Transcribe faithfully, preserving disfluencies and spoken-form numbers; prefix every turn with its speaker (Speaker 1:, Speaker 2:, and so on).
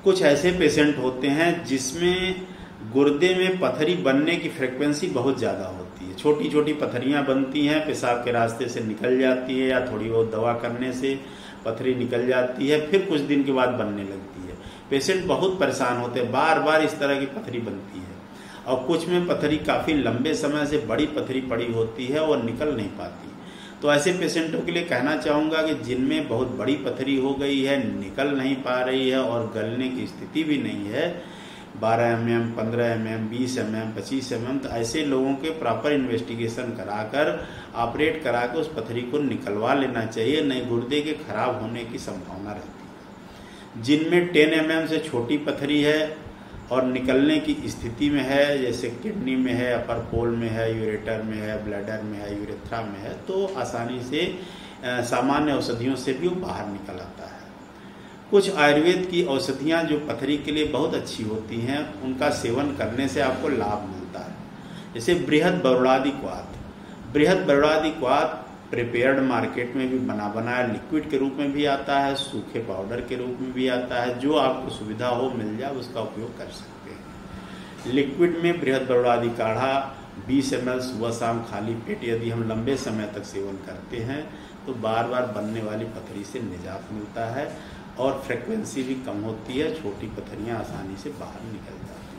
Speaker 1: कुछ ऐसे पेशेंट होते हैं जिसमें गुर्दे में पथरी बनने की फ्रिक्वेंसी बहुत ज़्यादा होती है। छोटी छोटी पथरियां बनती हैं, पेशाब के रास्ते से निकल जाती है या थोड़ी बहुत दवा करने से पथरी निकल जाती है, फिर कुछ दिन के बाद बनने लगती है। पेशेंट बहुत परेशान होते हैं, बार बार इस तरह की पथरी बनती है। और कुछ में पथरी काफ़ी लंबे समय से बड़ी पथरी पड़ी होती है और निकल नहीं पाती। तो ऐसे पेशेंटों के लिए कहना चाहूँगा कि जिनमें बहुत बड़ी पथरी हो गई है, निकल नहीं पा रही है और गलने की स्थिति भी नहीं है, बारह एम एम, पंद्रह एम एम, बीस एम एम, पच्चीस एम एम, तो ऐसे लोगों के प्रॉपर इन्वेस्टिगेशन कराकर ऑपरेट करा के उस पथरी को निकलवा लेना चाहिए, नहीं गुर्दे के खराब होने की संभावना रहती है। जिनमें टेन एम एम से छोटी पथरी है और निकलने की स्थिति में है, जैसे किडनी में है, अपर पोल में है, यूरेटर में है, ब्लैडर में है, यूरेथ्रा में है, तो आसानी से सामान्य औषधियों से भी वो बाहर निकल आता है। कुछ आयुर्वेद की औषधियाँ जो पथरी के लिए बहुत अच्छी होती हैं, उनका सेवन करने से आपको लाभ मिलता है। जैसे बृहद बरुड़ादि क्वाथ। बृहद बरुड़ादि क्वाथ प्रिपेयर्ड मार्केट में भी बना बनाया लिक्विड के रूप में भी आता है, सूखे पाउडर के रूप में भी आता है। जो आपको सुविधा हो मिल जाए उसका उपयोग कर सकते हैं। लिक्विड में बृहद बरुड़ादि काढ़ा बीस एम एल सुबह शाम खाली पेट यदि हम लंबे समय तक सेवन करते हैं तो बार बार बनने वाली पथरी से निजात मिलता है और फ्रिक्वेंसी भी कम होती है, छोटी पथरियाँ आसानी से बाहर निकल जाती हैं।